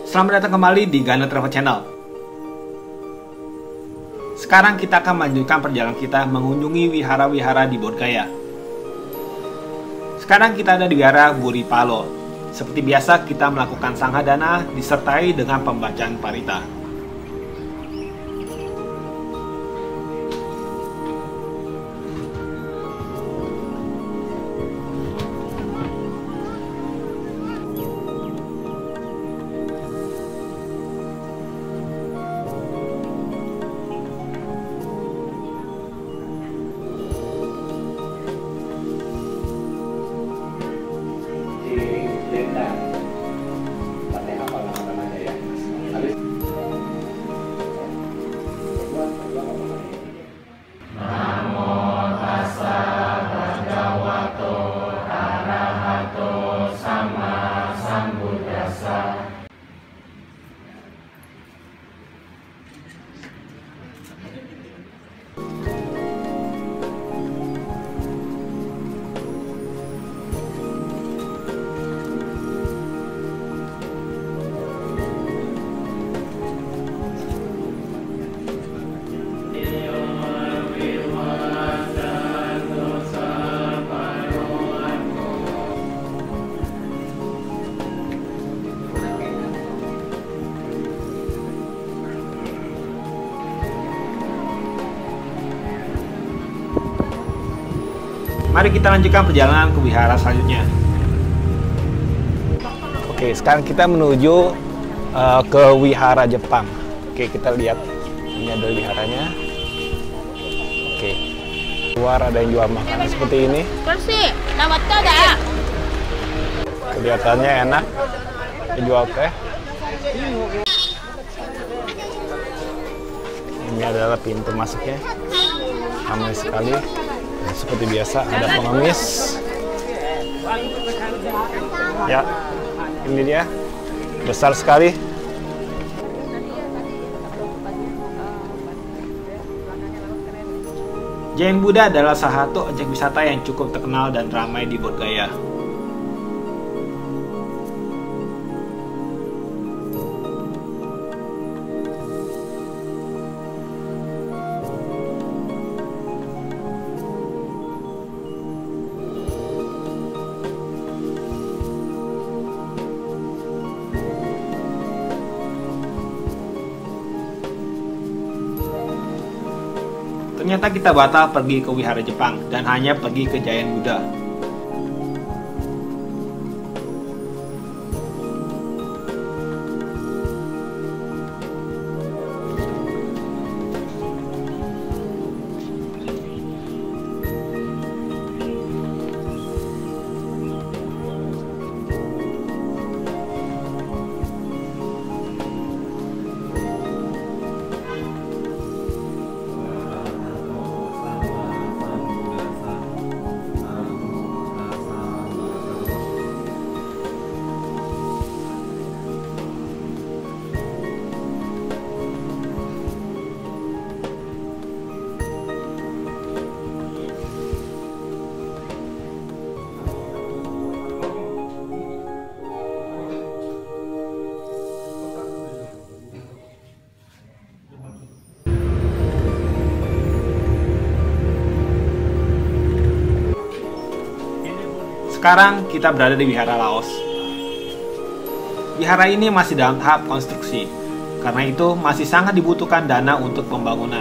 Selamat datang kembali di Gana Travel Channel. Sekarang kita akan melanjutkan perjalanan kita mengunjungi wihara-wihara di Bodhgaya. Sekarang kita ada di wihara Buripalo. Seperti biasa kita melakukan sanghadana disertai dengan pembacaan parita. Mari kita lanjutkan perjalanan ke wihara selanjutnya. Oke, sekarang kita menuju ke wihara Jepang. Oke, kita lihat. Ini ada wiharanya. Oke. Luar ada yang jual makanan seperti ini. Kelihatannya enak. Jual teh. Ini adalah pintu masuknya. Ramai sekali. Seperti biasa ada pengemis. Ya, ini dia, besar sekali. Jain Buddha adalah salah satu objek wisata yang cukup terkenal dan ramai di Bodhgaya. Ternyata kita batal pergi ke wihara Jepang dan hanya pergi ke Jain Buddha. Sekarang kita berada di wihara Laos. Wihara ini masih dalam tahap konstruksi, karena itu masih sangat dibutuhkan dana untuk pembangunan.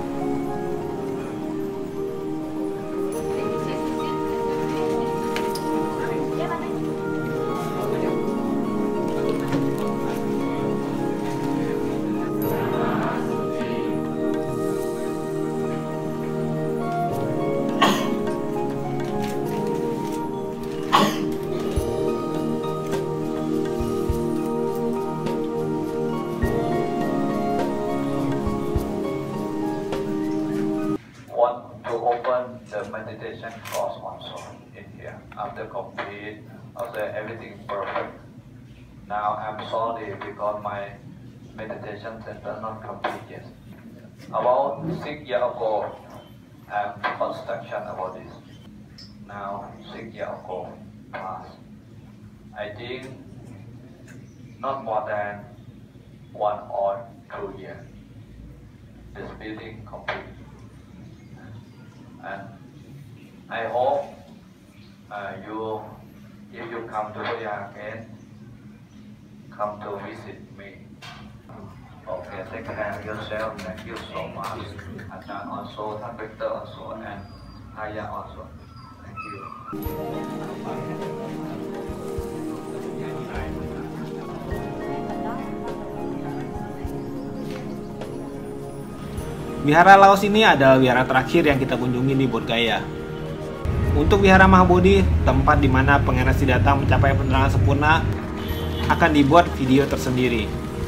Meditation course also in here. After complete, after everything perfect. Now I'm sorry because my meditation center not complete yet. About 6 years ago, I'm construction about this. Now 6 years ago passed. I think not more than 1 or 2 years. This building complete. And I hope if you come to Bodhgaya again, come to visit me. Okay, take care of yourself. Thank you so much. Ajahn also, Than Victor also, and Aya also. Thank you. Wihara Laos ini adalah wihara terakhir yang kita kunjungi di Bodhgaya. Untuk wihara Mahabodhi, tempat di mana pengenas datang mencapai penerangan sempurna, akan dibuat video tersendiri.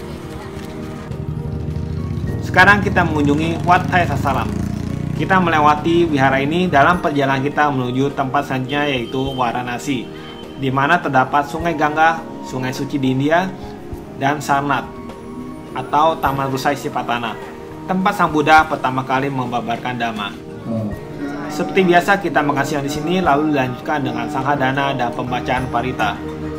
Sekarang kita mengunjungi Wat Thai Sasaram. Kita melewati wihara ini dalam perjalanan kita menuju tempat selanjutnya, yaitu Varanasi, di mana terdapat sungai Gangga, sungai suci di India, dan Sarnath atau Taman Rusai Sipatana, tempat Sang Buddha pertama kali membabarkan Dhamma. Seperti biasa, kita makan siang di sini, lalu dilanjutkan dengan sanghadana dan pembacaan parita.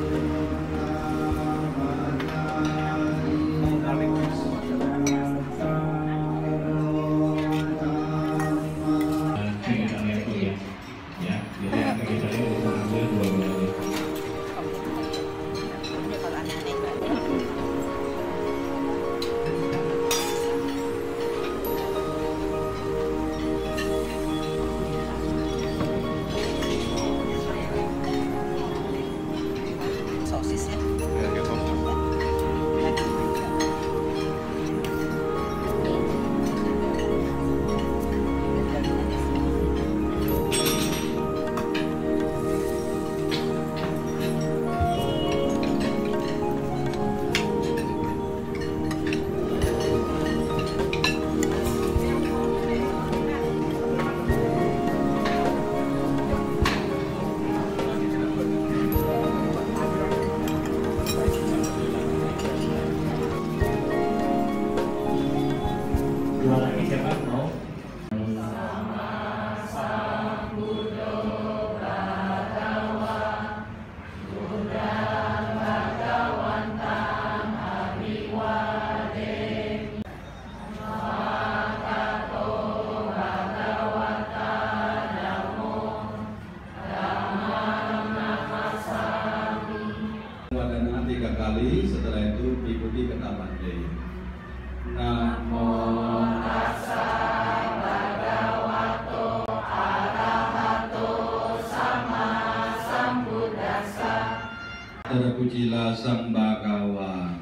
Setelah itu diikuti kata pandai. Namo tassa bhagavato arahato sama sambuddhassa. Terpujilah Sang Bhagawa,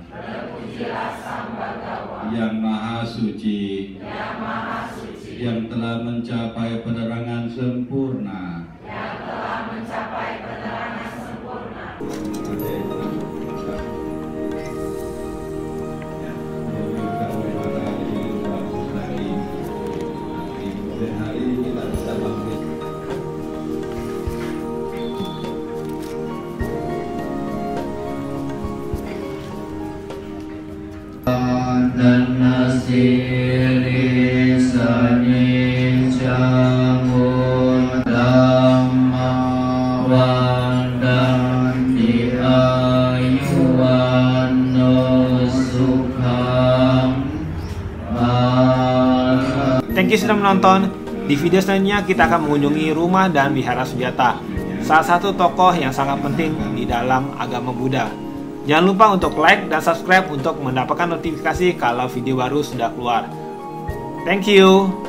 yang maha suci, yang telah mencapai penerangan sempurna, dan nasiri sani jamun dhammavuddho di ayuwan no sukham. Thank you sudah menonton. Di video selanjutnya kita akan mengunjungi rumah dan wihara Sujata, salah satu tokoh yang sangat penting di dalam agama Buddha. Jangan lupa untuk like dan subscribe untuk mendapatkan notifikasi kalau video baru sudah keluar. Thank you.